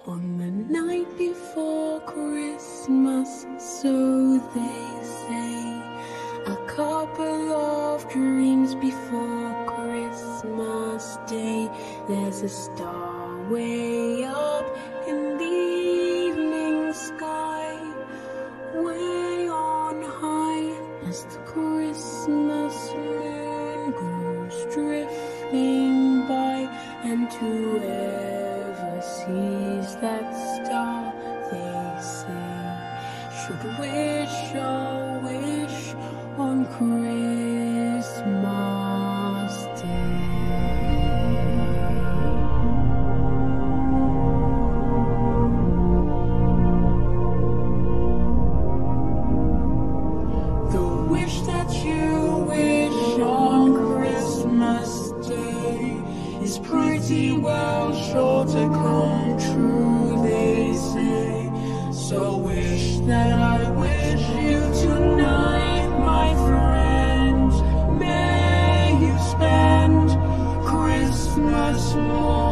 On the night before Christmas, so they say, a couple of dreams before Christmas Day. There's a star way up in the evening sky, way on high, as the Christmas moon goes drifting by. And whoever sees that star, they say, should wish a wish on Christmas Day. The wish that you wish on Christmas Day is pretty well sure to come true, they say. So wish that I wish you tonight, my friend. May you spend Christmas morning